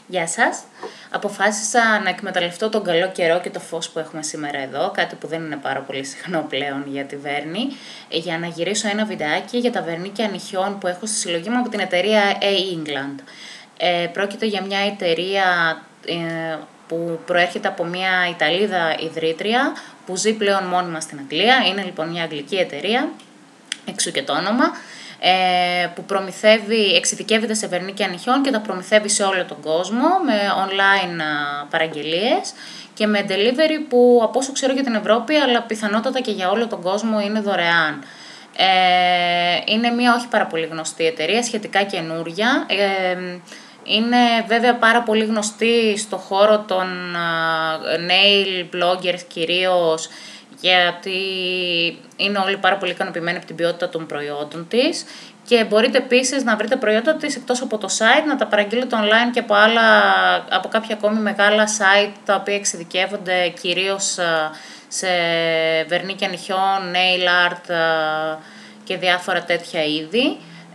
Γεια σας. Αποφάσισα να εκμεταλλευτώ τον καλό καιρό και το φως που έχουμε σήμερα εδώ, κάτι που δεν είναι πάρα πολύ συχνό πλέον για τη Βέρνη, για να γυρίσω ένα βιντεάκι για τα βερνίκια νυχιών που έχω στη συλλογή μου από την εταιρεία A-England. Πρόκειται για μια εταιρεία που προέρχεται από μια Ιταλίδα ιδρύτρια που ζει πλέον μόνιμα στην Αγγλία. Είναι λοιπόν μια αγγλική εταιρεία, εξού και το όνομα, που εξειδικεύεται σε βερνίκια νυχιών και τα προμηθεύει σε όλο τον κόσμο με online παραγγελίες και με delivery που από όσο ξέρω για την Ευρώπη αλλά πιθανότατα και για όλο τον κόσμο είναι δωρεάν. Είναι μια όχι πάρα πολύ γνωστή εταιρεία, σχετικά καινούρια. Είναι βέβαια πάρα πολύ γνωστή στο χώρο των nail bloggers κυρίως, γιατί είναι όλοι πάρα πολύ ικανοποιημένοι από την ποιότητα των προϊόντων της και μπορείτε επίσης να βρείτε προϊόντα της εκτός από το site, να τα παραγγείλετε online και από κάποια ακόμη μεγάλα site τα οποία εξειδικεύονται κυρίως σε βερνίκια νυχιών, nail art και διάφορα τέτοια είδη,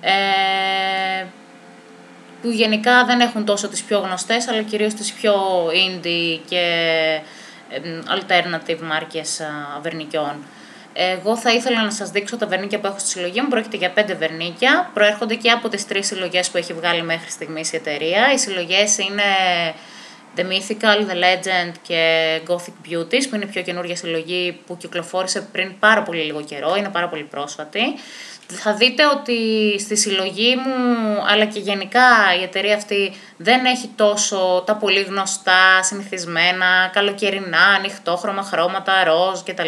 που γενικά δεν έχουν τόσο τις πιο γνωστές αλλά κυρίως τις πιο indie και alternative μάρκες βερνικιών. Εγώ θα ήθελα να σας δείξω τα βερνίκια που έχω στη συλλογή μου. Πρόκειται για 5 βερνίκια. Προέρχονται και από τις 3 συλλογές που έχει βγάλει μέχρι στιγμής η εταιρεία. Οι συλλογές είναι The Mythical, The Legend και Gothic Beauties, που είναι η πιο καινούργια συλλογή που κυκλοφόρησε πριν πάρα πολύ λίγο καιρό. Είναι πάρα πολύ πρόσφατη. Θα δείτε ότι στη συλλογή μου, αλλά και γενικά η εταιρεία αυτή δεν έχει τόσο τα πολύ γνωστά, συνηθισμένα, καλοκαιρινά, ανοιχτόχρωμα χρώματα, ροζ κτλ.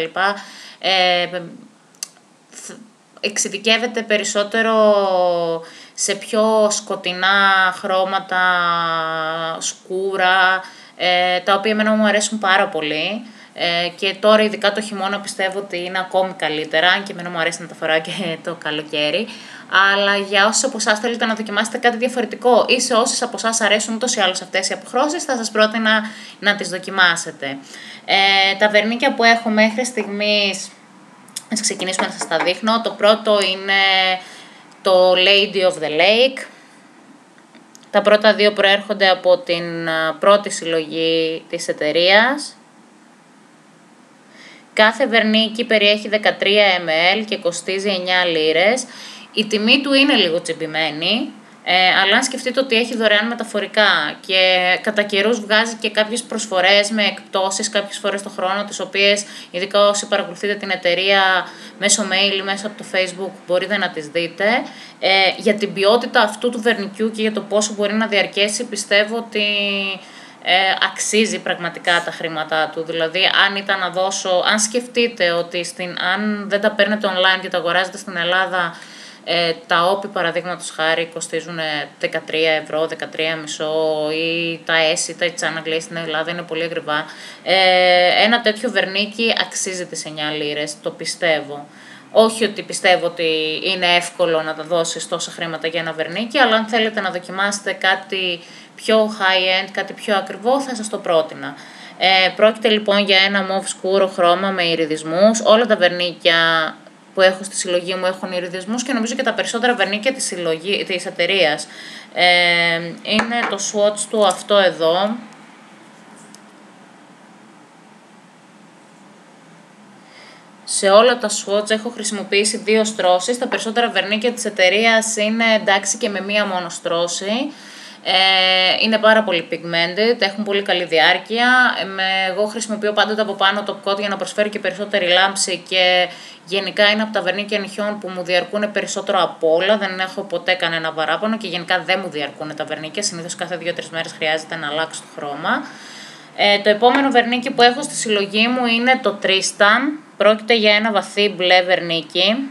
Εξειδικεύεται περισσότερο σε πιο σκοτεινά χρώματα, σκούρα, τα οποία εμένα μου αρέσουν πάρα πολύ. Και τώρα ειδικά το χειμώνα πιστεύω ότι είναι ακόμη καλύτερα, αν και εμένα μου αρέσει να τα φοράω και το καλοκαίρι. Αλλά για όσους από εσάς θέλετε να δοκιμάσετε κάτι διαφορετικό ή σε όσες από εσάς αρέσουν ούτως ή άλλως αυτές οι αποχρώσεις, θα σας πρότεινα να τις δοκιμάσετε. Τα βερνίκια που έχω μέχρι στιγμής, ας ξεκινήσουμε να σας τα δείχνω. Το πρώτο είναι το Lady of the Lake. Τα πρώτα δύο προέρχονται από την πρώτη συλλογή της εταιρείας. Κάθε βερνίκι περιέχει 13 ml και κοστίζει 9 λίρες. Η τιμή του είναι λίγο τσιμπημένη, αλλά αν σκεφτείτε ότι έχει δωρεάν μεταφορικά και κατά καιρούς βγάζει και κάποιες προσφορές με εκπτώσεις κάποιες φορές το χρόνο, τις οποίες ειδικά όσοι παρακολουθείτε την εταιρεία μέσω mail ή μέσα από το Facebook μπορείτε να τις δείτε. Για την ποιότητα αυτού του βερνικιού και για το πόσο μπορεί να διαρκέσει πιστεύω ότι αξίζει πραγματικά τα χρήματά του. Δηλαδή, αν σκεφτείτε ότι αν δεν τα παίρνετε online και τα αγοράζετε στην Ελλάδα, τα όπι παραδείγματος χάρη κοστίζουν 13 ευρώ, 13,5 ή τα έσι, τα China Glaze στην Ελλάδα είναι πολύ ακριβά. Ένα τέτοιο βερνίκι αξίζει τις 9 λίρες, το πιστεύω. Όχι ότι πιστεύω ότι είναι εύκολο να τα δώσεις τόσα χρήματα για ένα βερνίκι, αλλά αν θέλετε να δοκιμάσετε κάτι πιο high-end, κάτι πιο ακριβό, θα σας το πρότεινα. Πρόκειται λοιπόν για ένα μοβ σκούρο χρώμα με ιριδισμούς. Όλα τα βερνίκια που έχω στη συλλογή μου έχουν ιριδισμούς και νομίζω και τα περισσότερα βερνίκια της εταιρείας. Είναι το swatch του αυτό εδώ. Σε όλα τα swatch έχω χρησιμοποιήσει 2 στρώσεις. Τα περισσότερα βερνίκια της εταιρείας είναι εντάξει και με μία μόνο στρώση. Είναι πάρα πολύ pigmented, έχουν πολύ καλή διάρκεια. Εγώ χρησιμοποιώ πάντοτε από πάνω top coat για να προσφέρει και περισσότερη λάμψη και γενικά είναι από τα βερνίκια νυχιών που μου διαρκούν περισσότερο από όλα. Δεν έχω ποτέ κανένα παράπονο και γενικά δεν μου διαρκούν τα βερνίκια. Συνήθως κάθε 2-3 μέρες χρειάζεται να αλλάξω το χρώμα. Το επόμενο βερνίκι που έχω στη συλλογή μου είναι το Tristan. Πρόκειται για ένα βαθύ μπλε βερνίκι.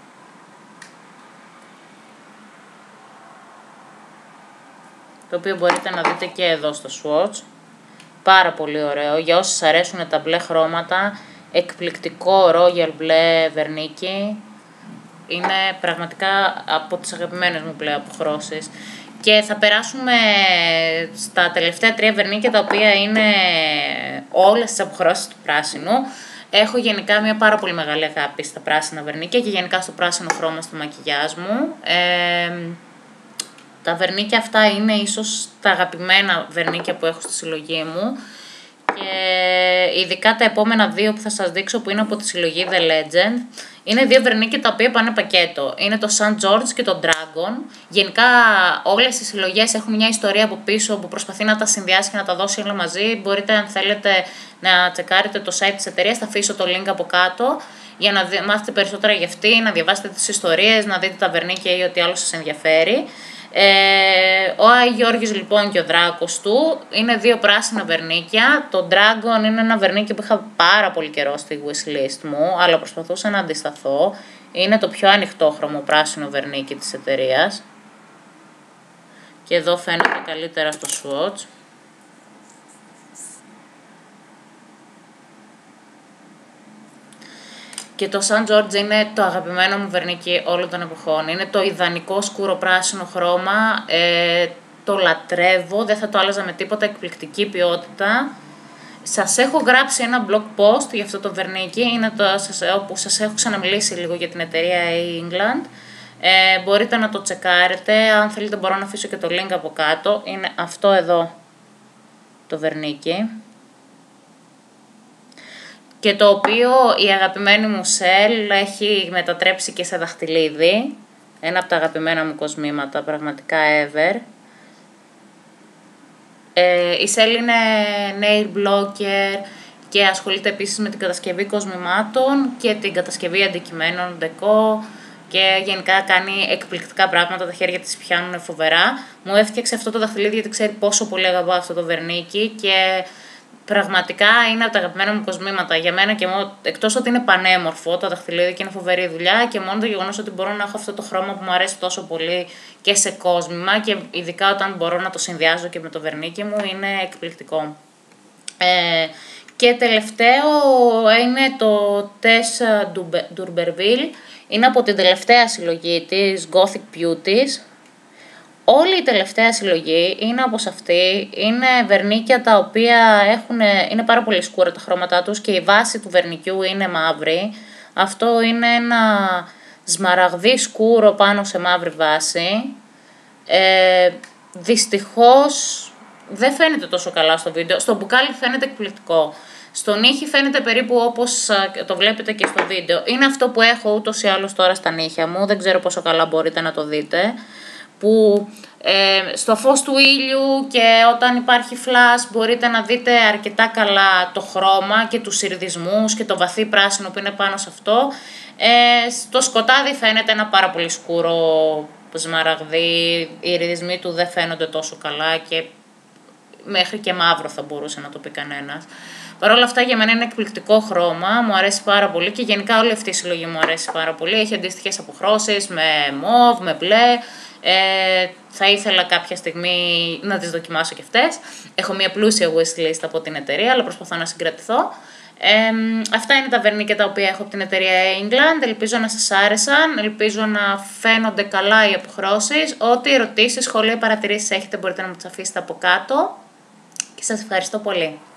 Το οποίο μπορείτε να δείτε και εδώ στο swatch. Πάρα πολύ ωραίο. Για όσους αρέσουν τα μπλε χρώματα, εκπληκτικό royal μπλε βερνίκι. Είναι πραγματικά από τις αγαπημένες μου μπλε αποχρώσεις. Και θα περάσουμε στα τελευταία 3 βερνίκια, τα οποία είναι όλες τις αποχρώσεις του πράσινου. Έχω γενικά μια πάρα πολύ μεγάλη αγάπη στα πράσινα βερνίκια και γενικά στο πράσινο χρώμα στο μακιγιάζ μου. Τα βερνίκια αυτά είναι ίσως τα αγαπημένα βερνίκια που έχω στη συλλογή μου και ειδικά τα επόμενα δύο που θα σας δείξω που είναι από τη συλλογή The Legend. Είναι δύο βερνίκια τα οποία πάνε πακέτο. Είναι το St. George και το Dragon. Γενικά όλες οι συλλογές έχουν μια ιστορία από πίσω που προσπαθεί να τα συνδυάσει και να τα δώσει όλα μαζί. Μπορείτε αν θέλετε να τσεκάρετε το site της εταιρείας, θα αφήσω το link από κάτω για να μάθετε περισσότερα για αυτή, να διαβάσετε τις ιστορίες, να δείτε τα βερνίκια ή ό,τι άλλο σας ενδιαφέρει. Ο Άι Γιώργης λοιπόν και ο δράκος του είναι δύο πράσινα βερνίκια. Το Dragon είναι ένα βερνίκι που είχα πάρα πολύ καιρό στη wishlist μου, αλλά προσπαθούσα να αντισταθώ. Είναι το πιο ανοιχτόχρωμο πράσινο βερνίκι της εταιρείας. Και εδώ φαίνεται καλύτερα στο swatch. Και το St. George είναι το αγαπημένο μου βερνίκι όλων των εποχών. Είναι το ιδανικό σκούρο πράσινο χρώμα. Το λατρεύω, δεν θα το άλλαζα με τίποτα, εκπληκτική ποιότητα. Σας έχω γράψει ένα blog post για αυτό το βερνίκι, είναι όπου σας έχω ξαναμιλήσει λίγο για την εταιρεία England. Μπορείτε να το τσεκάρετε, αν θέλετε μπορώ να αφήσω και το link από κάτω. Είναι αυτό εδώ το βερνίκι. Και το οποίο η αγαπημένη μου Shell έχει μετατρέψει και σε δαχτυλίδι. Ένα από τα αγαπημένα μου κοσμήματα, πραγματικά ever. Η Shell είναι nail blocker και ασχολείται επίσης με την κατασκευή κοσμημάτων και την κατασκευή αντικειμένων, ντεκό και γενικά κάνει εκπληκτικά πράγματα, τα χέρια της πιάνουν φοβερά. Μου έφτιαξε αυτό το δαχτυλίδι γιατί ξέρει πόσο πολύ αγαπάω αυτό το βερνίκι και πραγματικά είναι από τα αγαπημένα μου κοσμήματα για μένα και μόνο, εκτός ότι είναι πανέμορφο το δαχτυλίδι και είναι φοβερή δουλειά και μόνο το γεγονός ότι μπορώ να έχω αυτό το χρώμα που μου αρέσει τόσο πολύ και σε κόσμημα και ειδικά όταν μπορώ να το συνδυάζω και με το βερνίκι μου είναι εκπληκτικό. Και τελευταίο είναι το Tess D'Urberville, είναι από την τελευταία συλλογή της Gothic Beauties. Όλη η τελευταία συλλογή είναι όπως αυτή, είναι βερνίκια τα οποία είναι πάρα πολύ σκούρα τα χρώματά τους και η βάση του βερνικιού είναι μαύρη. Αυτό είναι ένα σμαραγδί σκούρο πάνω σε μαύρη βάση. Δυστυχώς δεν φαίνεται τόσο καλά στο βίντεο, στο μπουκάλι φαίνεται εκπληκτικό. Στον ήχη φαίνεται περίπου όπως το βλέπετε και στο βίντεο. Είναι αυτό που έχω ούτως ή άλλως τώρα στα νύχια μου, δεν ξέρω πόσο καλά μπορείτε να το δείτε. Που στο φως του ήλιου και όταν υπάρχει φλας μπορείτε να δείτε αρκετά καλά το χρώμα και τους ιρδισμούς και το βαθύ πράσινο που είναι πάνω σε αυτό. Στο σκοτάδι φαίνεται ένα πάρα πολύ σκούρο σμαραγδί, οι ιρδισμοί του δεν φαίνονται τόσο καλά και μέχρι και μαύρο θα μπορούσε να το πει κανένας. Παρ' όλα αυτά για μένα είναι εκπληκτικό χρώμα, μου αρέσει πάρα πολύ και γενικά όλη αυτή η συλλογή μου αρέσει πάρα πολύ. Έχει αντίστοιχες αποχρώσεις με μοβ, με μπλε. Θα ήθελα κάποια στιγμή να τις δοκιμάσω και αυτές. Έχω μια πλούσια wishlist από την εταιρεία, αλλά προσπαθώ να συγκρατηθώ. Αυτά είναι τα βερνίκια τα οποία έχω από την εταιρεία England. Ελπίζω να σας άρεσαν, ελπίζω να φαίνονται καλά οι αποχρώσεις. Ό,τι ερωτήσεις, σχόλια, παρατηρήσεις έχετε μπορείτε να μου τις αφήσετε από κάτω. Και σας ευχαριστώ πολύ.